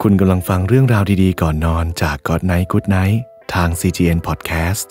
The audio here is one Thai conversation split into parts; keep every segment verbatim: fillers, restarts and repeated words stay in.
คุณกำลังฟังเรื่องราวดีๆก่อนนอนจาก God Night Good Night ทาง ซี จี เอ็น Podcast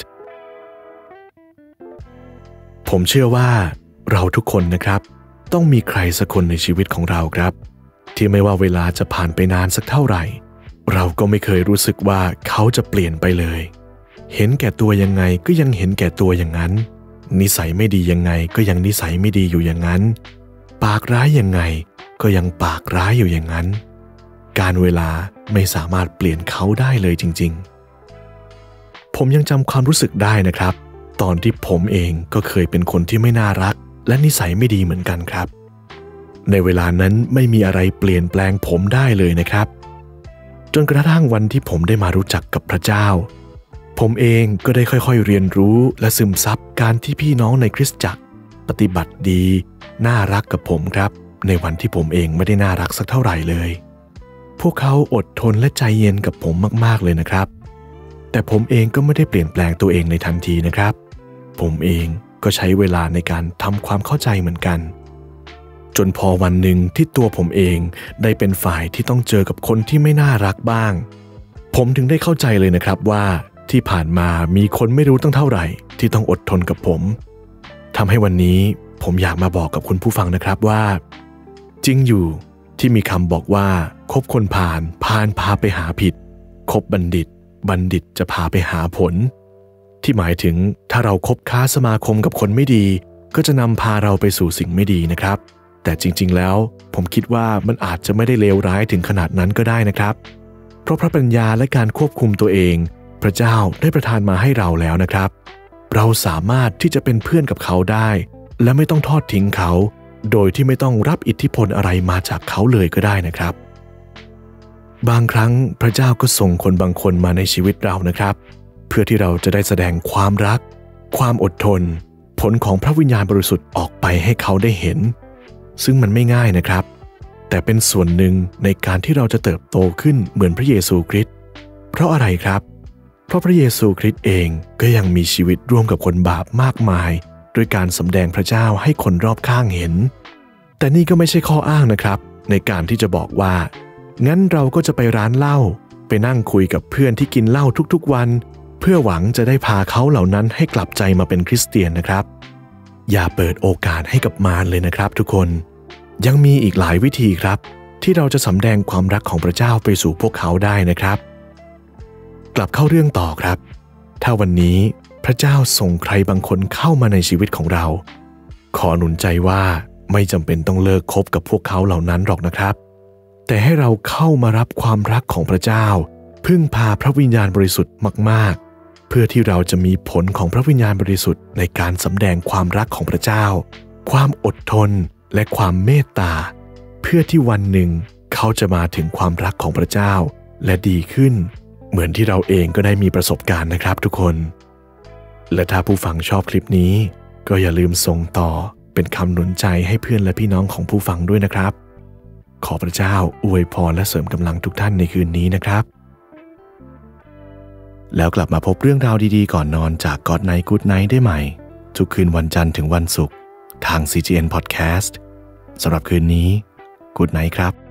ผมเชื่อว่าเราทุกคนนะครับต้องมีใครสักคนในชีวิตของเราครับที่ไม่ว่าเวลาจะผ่านไปนานสักเท่าไหร่เราก็ไม่เคยรู้สึกว่าเขาจะเปลี่ยนไปเลยเห็นแก่ตัวยังไงก็ยังเห็นแก่ตัวอย่างนั้นนิสัยไม่ดียังไงก็ยังนิสัยไม่ดีอยู่อย่างนั้นปากร้ายยังไงก็ยังปากร้ายอยู่อย่างนั้นการเวลาไม่สามารถเปลี่ยนเขาได้เลยจริงๆผมยังจำความรู้สึกได้นะครับตอนที่ผมเองก็เคยเป็นคนที่ไม่น่ารักและนิสัยไม่ดีเหมือนกันครับในเวลานั้นไม่มีอะไรเปลี่ยนแปลงผมได้เลยนะครับจนกระทั่งวันที่ผมได้มารู้จักกับพระเจ้าผมเองก็ได้ค่อยๆเรียนรู้และซึมซับการที่พี่น้องในคริสตจักรปฏิบัติดีน่ารักกับผมครับในวันที่ผมเองไม่ได้น่ารักสักเท่าไหร่เลยพวกเขาอดทนและใจเย็นกับผมมากๆเลยนะครับแต่ผมเองก็ไม่ได้เปลี่ยนแปลงตัวเองในทันทีนะครับผมเองก็ใช้เวลาในการทำความเข้าใจเหมือนกันจนพอวันหนึ่งที่ตัวผมเองได้เป็นฝ่ายที่ต้องเจอกับคนที่ไม่น่ารักบ้างผมถึงได้เข้าใจเลยนะครับว่าที่ผ่านมามีคนไม่รู้ตั้งเท่าไหร่ที่ต้องอดทนกับผมทำให้วันนี้ผมอยากมาบอกกับคุณผู้ฟังนะครับว่าจริงอยู่ที่มีคำบอกว่าคบคนพาลพาลพาไปหาผิดคบบัณฑิตบัณฑิตจะพาไปหาผลที่หมายถึงถ้าเราคบค้าสมาคมกับคนไม่ดีก็จะนำพาเราไปสู่สิ่งไม่ดีนะครับแต่จริงๆแล้วผมคิดว่ามันอาจจะไม่ได้เลวร้ายถึงขนาดนั้นก็ได้นะครับเพราะพระปัญญาและการควบคุมตัวเองพระเจ้าได้ประทานมาให้เราแล้วนะครับเราสามารถที่จะเป็นเพื่อนกับเขาได้และไม่ต้องทอดทิ้งเขาโดยที่ไม่ต้องรับอิทธิพลอะไรมาจากเขาเลยก็ได้นะครับบางครั้งพระเจ้าก็ส่งคนบางคนมาในชีวิตเรานะครับเพื่อที่เราจะได้แสดงความรักความอดทนผลของพระวิญญาณบริสุทธิ์ออกไปให้เขาได้เห็นซึ่งมันไม่ง่ายนะครับแต่เป็นส่วนหนึ่งในการที่เราจะเติบโตขึ้นเหมือนพระเยซูคริสต์เพราะอะไรครับเพราะพระเยซูคริสต์เองก็ยังมีชีวิตร่วมกับคนบาปมากมายด้วยการสำแดงพระเจ้าให้คนรอบข้างเห็นแต่นี่ก็ไม่ใช่ข้ออ้างนะครับในการที่จะบอกว่างั้นเราก็จะไปร้านเหล้าไปนั่งคุยกับเพื่อนที่กินเหล้าทุกๆวันเพื่อหวังจะได้พาเขาเหล่านั้นให้กลับใจมาเป็นคริสเตียนนะครับอย่าเปิดโอกาสให้กับมารเลยนะครับทุกคนยังมีอีกหลายวิธีครับที่เราจะสำแดงความรักของพระเจ้าไปสู่พวกเขาได้นะครับกลับเข้าเรื่องต่อครับถ้าวันนี้พระเจ้าส่งใครบางคนเข้ามาในชีวิตของเราขอหนุนใจว่าไม่จำเป็นต้องเลิกคบกับพวกเขาเหล่านั้นหรอกนะครับแต่ให้เราเข้ามารับความรักของพระเจ้าพึ่งพาพระวิญญาณบริสุทธิ์มากๆเพื่อที่เราจะมีผลของพระวิญญาณบริสุทธิ์ในการสำแดงความรักของพระเจ้าความอดทนและความเมตตาเพื่อที่วันหนึ่งเขาจะมาถึงความรักของพระเจ้าและดีขึ้นเหมือนที่เราเองก็ได้มีประสบการณ์นะครับทุกคนและถ้าผู้ฟังชอบคลิปนี้ก็อย่าลืมส่งต่อเป็นคำหนุนใจให้เพื่อนและพี่น้องของผู้ฟังด้วยนะครับขอพระเจ้าอวยพรและเสริมกำลังทุกท่านในคืนนี้นะครับแล้วกลับมาพบเรื่องราวดีๆก่อนนอนจาก God Night Good Night ได้ใหม่ทุกคืนวันจันทร์ถึงวันศุกร์ทาง ซี จี เอ็น Podcast สำหรับคืนนี้ Good Night ครับ